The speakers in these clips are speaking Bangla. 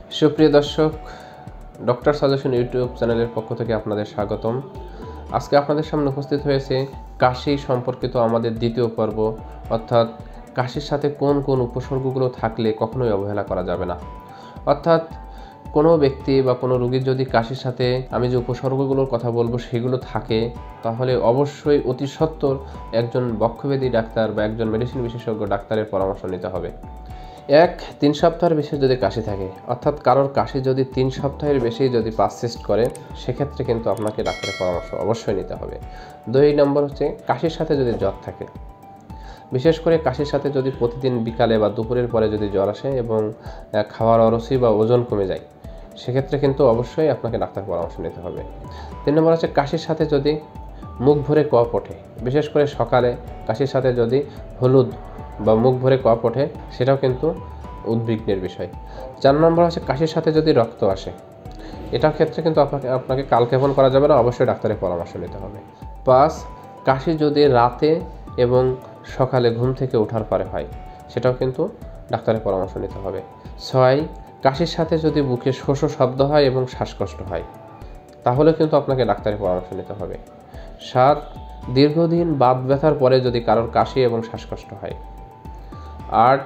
সুপ্রিয় দর্শক, ডক্টর সাজেশন ইউটিউব চ্যানেলের পক্ষ থেকে আপনাদের স্বাগতম। আজকে আপনাদের সামনে উপস্থিত হয়েছে কাশি সম্পর্কিত আমাদের দ্বিতীয় পর্ব, অর্থাৎ কাশির সাথে কোন কোন উপসর্গগুলো থাকলে কখনোই অবহেলা করা যাবে না। অর্থাৎ কোনো ব্যক্তি বা কোনো রোগীর যদি কাশির সাথে আমি যে উপসর্গগুলোর কথা বলবো সেগুলো থাকে, তাহলে অবশ্যই অতি সত্বর একজন বক্ষব্যাধি ডাক্তার বা একজন মেডিসিন বিশেষজ্ঞ ডাক্তারের পরামর্শ নিতে হবে। 3 সপ্তাহের বেশি যদি কাশি থাকে, অর্থাৎ কারোর কাশি যদি 3 সপ্তাহের বেশি যদি পারসিস্ট করে, সেক্ষেত্রে কিন্তু আপনাকে ডাক্তারের পরামর্শ অবশ্যই নিতে হবে। 2 নম্বর হচ্ছে কাশির সাথে যদি জ্বর থাকে, বিশেষ করে কাশির সাথে যদি প্রতিদিন বিকালে বা দুপুরের পরে যদি জ্বর আসে এবং খাওয়ার অরুচি বা ওজন কমে যায়, সেক্ষেত্রে কিন্তু অবশ্যই আপনাকে ডাক্তারের পরামর্শ নিতে হবে। 3 নম্বর হচ্ছে কাশির সাথে যদি মুখ ভরে কফ ওঠে, বিশেষ করে সকালে কাশির সাথে যদি হলুদ বা মুখ ভরে কফ ওঠে, সেটাও কিন্তু উদ্বিগ্নের বিষয়। 4 নম্বর হচ্ছে কাশির সাথে যদি রক্ত আসে, এটার ক্ষেত্রে কিন্তু আপনাকে কালক্ষেপণ করা যাবে না, অবশ্যই ডাক্তারের পরামর্শ নিতে হবে। 5, কাশি যদি রাতে এবং সকালে ঘুম থেকে ওঠার পরে হয়, সেটাও কিন্তু ডাক্তারের পরামর্শ নিতে হবে। 6, কাশির সাথে যদি বুকে শোষ শব্দ হয় এবং শ্বাসকষ্ট হয়, তাহলে কিন্তু আপনাকে ডাক্তারের পরামর্শ নিতে হবে। 7, দীর্ঘদিন বাত ব্যথার পরে যদি কারোর কাশি এবং শ্বাসকষ্ট হয়। 8,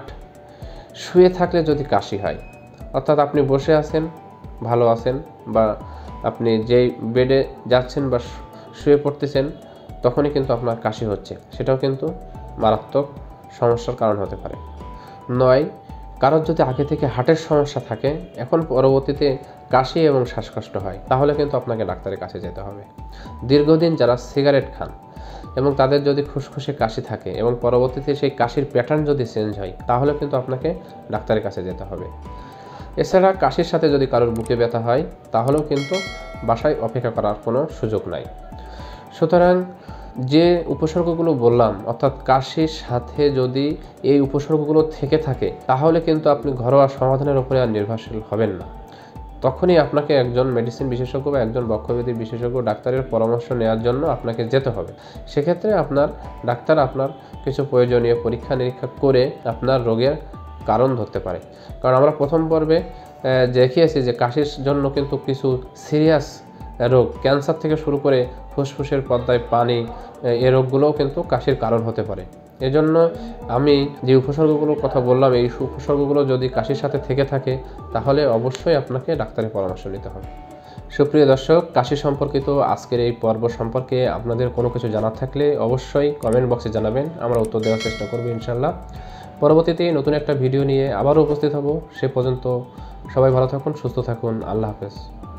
শুয়ে থাকলে যদি কাশি হয়, অর্থাৎ আপনি বসে আছেন, ভালো আছেন, বা আপনি যেই বেডে যাচ্ছেন বা শুয়ে পড়তেছেন, তখনই কিন্তু আপনার কাশি হচ্ছে, সেটাও কিন্তু মারাত্মক সমস্যার কারণ হতে পারে। 9, কারোর যদি আগে থেকে হার্টের সমস্যা থাকে, এখন পরবর্তীতে কাশি এবং শ্বাসকষ্ট হয়, তাহলে কিন্তু আপনাকে ডাক্তারের কাছে যেতে হবে। দীর্ঘদিন যারা সিগারেট খান এবং তাদের যদি খুসখুসে কাশি থাকে এবং পরবর্তীতে সেই কাশির প্যাটার্ন যদি চেঞ্জ হয়, তাহলে কিন্তু আপনাকে ডাক্তারের কাছে যেতে হবে। এছাড়া কাশির সাথে যদি কারোর বুকে ব্যথা হয়, তাহলেও কিন্তু বাসায় অপেক্ষা করার কোনো সুযোগ নাই। সুতরাং যে উপসর্গগুলো বললাম, অর্থাৎ কাশির সাথে যদি এই উপসর্গগুলো থেকে থাকে, তাহলে কিন্তু আপনি ঘরোয়া সমাধানের উপরে আর নির্ভরশীল হবেন না। তখনই আপনাকে একজন মেডিসিন বিশেষজ্ঞ বা একজন বক্ষব্যাধি বিশেষজ্ঞ ডাক্তারের পরামর্শ নেওয়ার জন্য আপনাকে যেতে হবে। সেক্ষেত্রে ডাক্তার আপনার কিছু প্রয়োজনীয় পরীক্ষা নিরীক্ষা করে আপনার রোগের কারণ ধরতে পারে। কারণ আমরা প্রথম পর্বে দেখিয়েছি যে কাশির জন্য কিন্তু কিছু সিরিয়াস রোগ, ক্যান্সার থেকে শুরু করে ফুসফুসের পর্দায় পানি, এই রোগগুলোও কিন্তু কাশির কারণ হতে পারে। এজন্য আমি যে উপসর্গগুলোর কথা বললাম, এই উপসর্গগুলো যদি কাশির সাথে থেকে থাকে, তাহলে অবশ্যই আপনাকে ডাক্তারের পরামর্শ নিতে হবে। সুপ্রিয় দর্শক, কাশি সম্পর্কিত আজকের এই পর্ব সম্পর্কে আপনাদের কোনো কিছু জানার থাকলে অবশ্যই কমেন্ট বক্সে জানাবেন, আমরা উত্তর দেওয়ার চেষ্টা করব ইনশাল্লাহ। পরবর্তীতে নতুন একটা ভিডিও নিয়ে আবারও উপস্থিত হব। সে পর্যন্ত সবাই ভালো থাকুন, সুস্থ থাকুন। আল্লাহ হাফেজ।